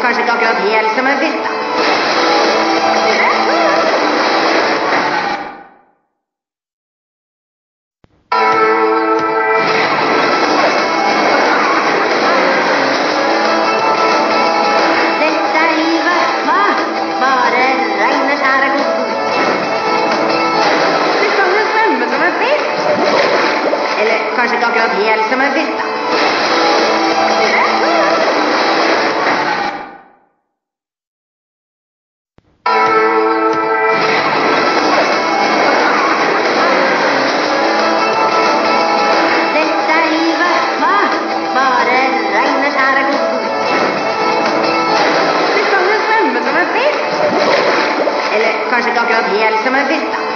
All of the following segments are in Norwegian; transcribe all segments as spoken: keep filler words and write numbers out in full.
kanskje ikke akkurat helt som en fisk, da. Dette er livet, hva? Bare regn og skjær og god. Du kan jo svømme som en fisk. Eller kanskje ikke akkurat helt som en fisk, da. Kanskje ikke akkurat helt som en fisk, da.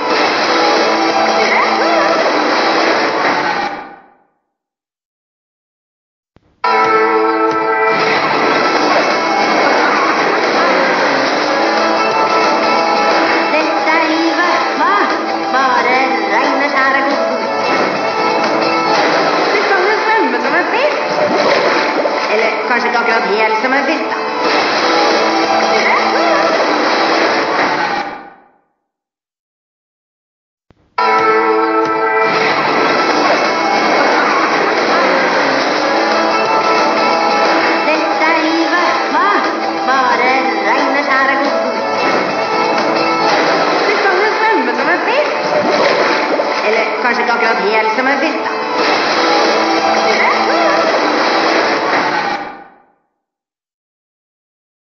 Dette er livet, hva? Bare regn og skjær og god. Du kan jo svømme som en fisk. Eller kanskje ikke akkurat helt som en fisk, da. Kanskje ikke akkurat helt som en fisk.